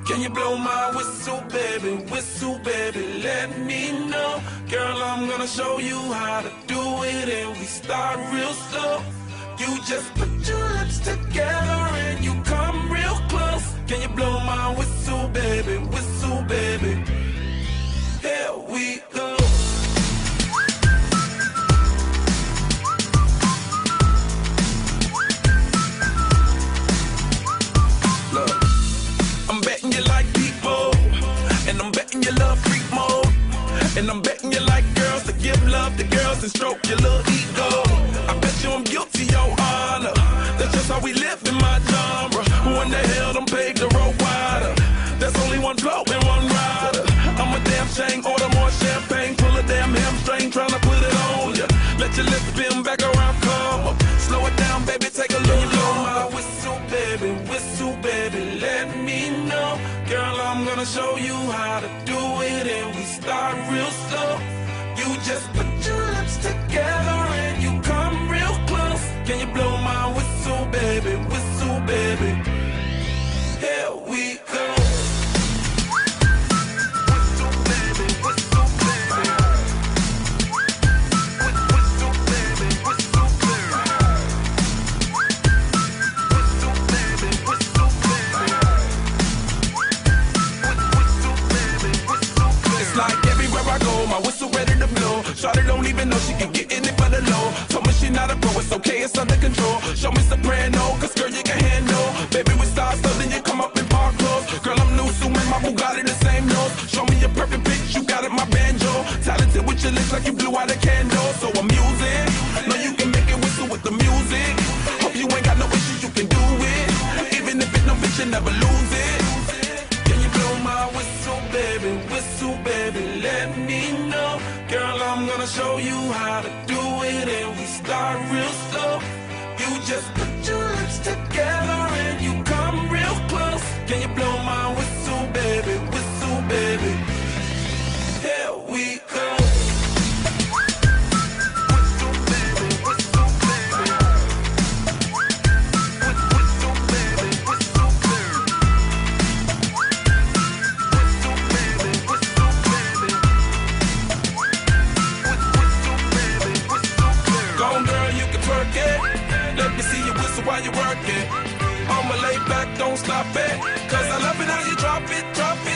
Can you blow my whistle, baby, let me know. Girl, I'm gonna show you how to do it, and we start real slow. You just put your lips together and you come real close. Can you blow my whistle, baby, here we go. Look, I'm betting you like people, and I'm betting you love freak mode, and I'm betting you like girls to give love to girls and stroke your little ego. I bet you I'm guilty, your honor. That's just how we live in my genre. Who in the hell done paved the road wider? There's only one flow and one rider. I'm a damn shame, order more champagne, pull a damn hamstring, tryna put it on ya. Let your lips spin back around, come up. Slow it down, baby, take a look. Blow my whistle, baby, let me know. Girl, I'm gonna show you how to do it, and we start real slow. You just put your lips together and you come real close. Can you blow my whistle, baby, here we go. My whistle ready to blow. Shawty don't even know she can get in it for the low. Told me she not a pro, it's okay, it's under control. Show me soprano, cause girl you can handle. Baby we start so then you come up in park clothes. Girl I'm new, so man, my Bugatti the same nose. Show me a perfect pitch, you got it, my banjo. Talented with your lips like you blew out a candle. So I'm using, know you can make it whistle with the music. Hope you ain't got no issues, you can do it. Even if it no bitch, you never lose it. Can you blow my whistle, baby, let me know. Girl, I'm gonna show you how to do it, and we start real slow. You just put your lips together and you come real close. Can you blow my whistle, baby, here we go. Let me see you whistle while you work it. I'ma lay back, don't stop it, cause I love it how you drop it,